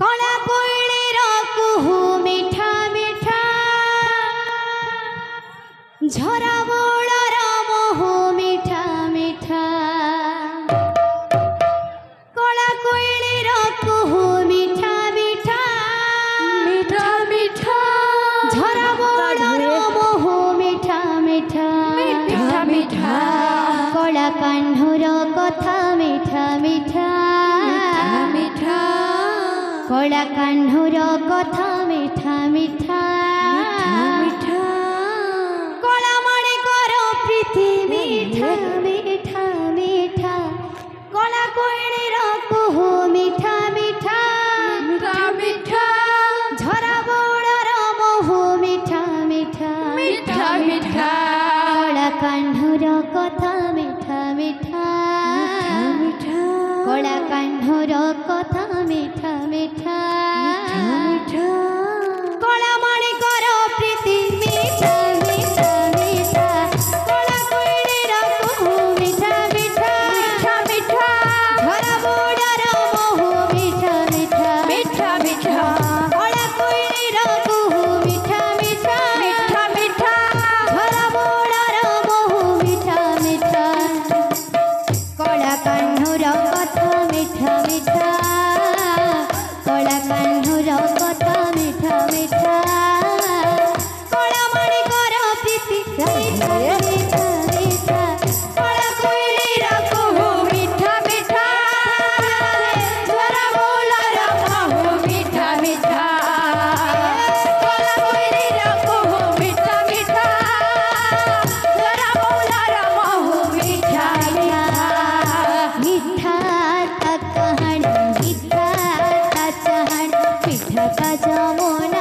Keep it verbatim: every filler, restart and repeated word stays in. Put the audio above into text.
कला कोयलेर कुहू मिठा मिठा झरा बोलार महू मिठा मिठा कला कोयलेर कुहू मिठा मिठा मिठा मिठा झरा बोलार महू मिठा मिठा मिठा मिठा कला कान्हुर कथा मिठा मिठा मिठा कला कान्हुर कथा मिठा मिठा मिठा कला माणिकर प्रीति मिठा मिठा मिठा कला कोयलेर कुहू मिठा मिठा मिठा मिठा झरा बोलार महू मिठा मिठा मिठा मिठा कला कान्हुर कथा मिठा मिठा मिठा कला कान्हुर कथा मिठा मिठा मिठा कला माणिकर प्रीति मिठा मिठा मिठा कला कोयलेर कुहू मिठा मिठा मिठा मिठा झरा बोलार महू मिठा मिठा मिठा मिठा कला कोयलेर कुहू मिठा मिठा मिठा मिठा झरा बोलार महू मिठा मिठा कला कान्हुर कथा मिठा मिठा कला कान्हुर कथा मिठा मिठा कला माणिकर प्रीति मिठा मिठा मिठा कला कोयलेर कुहू मिठा मिठा झरा बोलार महू मिठा मिठा कला कोयलेर कुहू मिठा मिठा झरा बोलार महू मिठा मिठा ता कहन मिठा ता चहन पिठा का जमुना